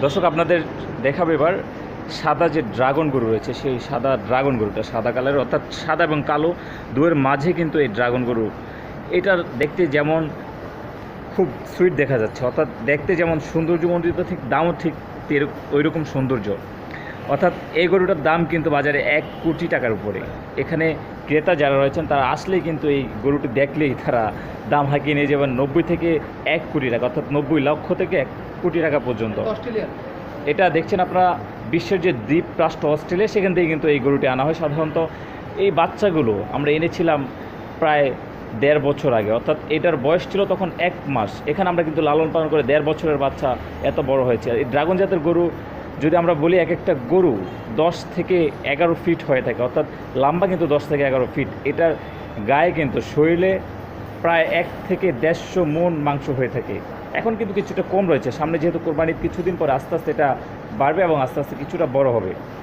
দর্শক আপনাদের দেখাবো এবার সাদা যে ড্রাগন গরু রয়েছে সেই সাদা ড্রাগন গরুটা সাদা কালারের, অর্থাৎ সাদা এবং কালো দুয়ের মাঝে কিন্তু এই ড্রাগন গরু। এটার দেখতে যেমন খুব সুইট দেখা যাচ্ছে, অর্থাৎ দেখতে যেমন সৌন্দর্যমণ্ডিত, ঠিক দামও ঠিক ওই রকম সৌন্দর্য। অর্থাৎ এই গরুটার দাম কিন্তু বাজারে 1 কোটি টাকার উপরে। এখানে ক্রেতা যারা রয়েছেন তারা আসলেই কিন্তু এই গরুটি দেখলেই তারা দাম হাঁকিয়ে নিয়ে যাবেন 90 থেকে 1 কোটি টাকা, অর্থাৎ 90 লক্ষ থেকে 1 কোটি টাকা পর্যন্ত। এটা দেখছেন আপনারা, বিশ্বের যে দ্বীপ রাষ্ট্র অস্ট্রেলিয়া, সেখান থেকে কিন্তু এই গরুটি আনা হয়। সাধারণত এই বাচ্চাগুলো আমরা এনেছিলাম প্রায় 1.5 বছর আগে, অর্থাৎ এটার বয়স ছিল তখন 1 মাস। এখানে আমরা কিন্তু লালন পালন করে 1.5 বছরের বাচ্চা এত বড় হয়েছে। এই ড্রাগন জাতের গরু যদি আমরা বলি, এক একটা গরু 10 থেকে 11 ফিট হয়ে থাকে, অর্থাৎ লম্বা কিন্তু 10 থেকে 11 ফিট। এটার গায়ে কিন্তু শরীরে প্রায় 1 থেকে 150 মণ মাংস হয়ে থাকে। এখন কিন্তু কিছুটা কম রয়েছে, সামনে যেহেতু কোরবানির কিছুদিন পরে আস্তে আস্তে এটা বাড়বে এবং আস্তে আস্তে কিছুটা বড় হবে।